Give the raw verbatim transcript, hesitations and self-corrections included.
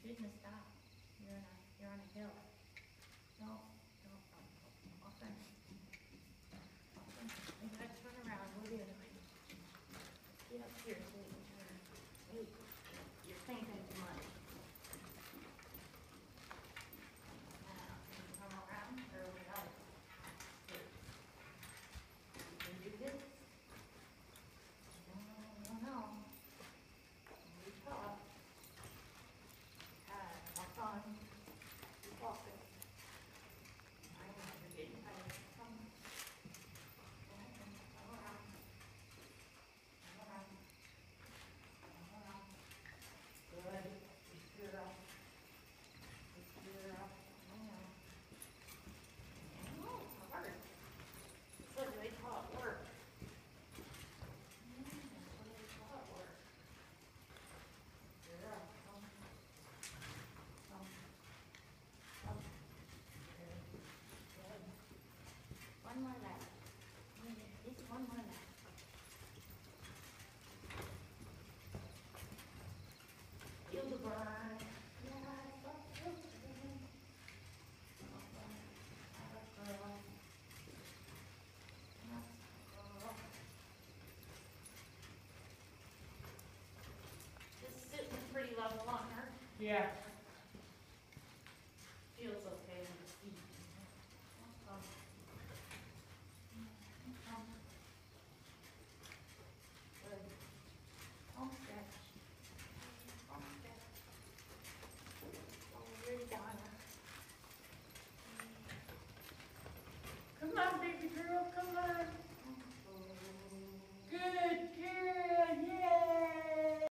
Shouldn't have stopped. You're on a, you're on a hill. No, no, no, no, often. Often. You gotta turn around, go the other way. Get up here so you can turn. Wait, you're thinking too much. Now, can you come around or without it? Here. You can do this. No, no, no. Be tough. Uh, walk on. Keep walking. I know you're getting tired. Come. Come around. Come around. Come around. Come around. Good. Good girl. Good girl. I know. I know. It's hard. That's what they call it work. Mm, that's what they call it work. Girl, come. Come. Come. Good. Good. One more lap. Just one more lap. Feel the burn. Yeah, stop feel the burn. Up, girl. Up, girl. Just sitting pretty level on her. Yeah.